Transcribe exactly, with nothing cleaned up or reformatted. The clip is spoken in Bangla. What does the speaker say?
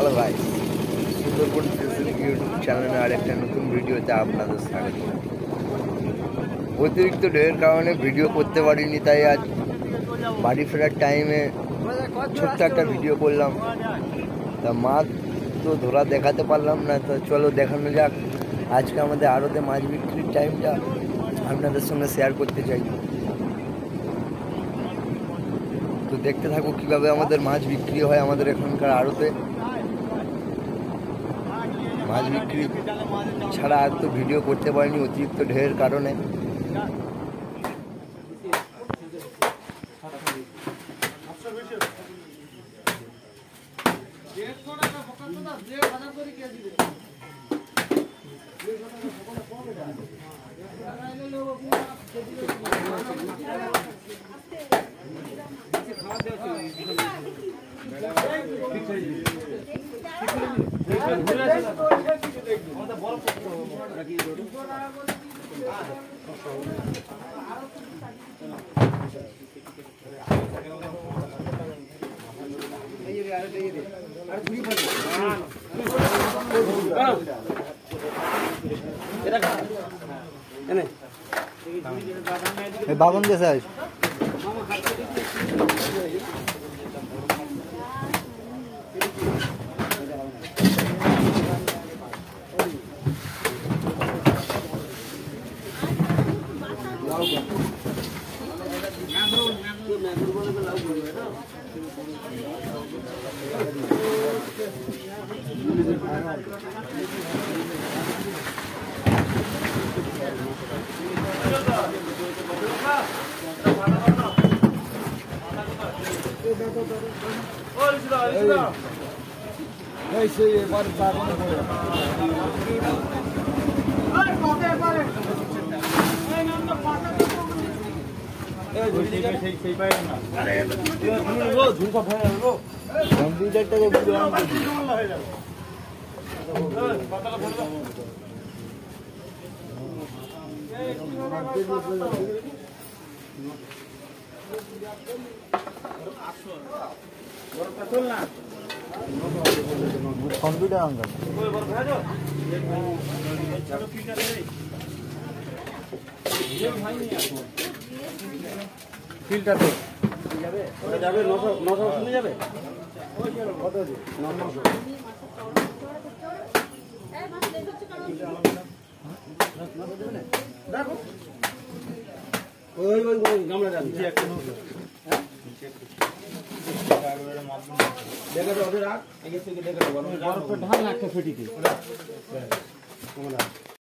Hello guys, Sundarban facility YouTube চ্যানেলে আরেকটা নতুন ভিডিওতে আপনাদের স্বাগত। অতিরিক্ত ঢেউয়ের কারণে ভিডিও করতে পারিনি, তাই আজ বাড়ি ফেরার টাইমে ছোট্ট একটা ভিডিও করলাম। তা মাছ তো ধরা দেখাতে পারলাম না, তো চলো দেখানো যাক আজকে আমাদের আড়তে মাছ বিক্রির টাইমটা আপনাদের সঙ্গে শেয়ার করতে চাই। তো দেখতে থাকো কিভাবে আমাদের মাছ বিক্রি হয় আমাদের এখানকার আড়তে। মাছ বিক্রি ছাড়া আর তো ভিডিও করতে পারিনি অতিরিক্ত ঢেউয়ের কারণে। বাবন গেছে আজ কম্পিউটার আঙ্কাল ফিল্টারতে যাবে নশো নশো শুনে যাবে কত নশো দেখো ওই ওই গামলা যাবে দেখে তো ওদের রাখ এগিয়ে থেকে দেখে বরফ ঢাল একটা ফেটিতে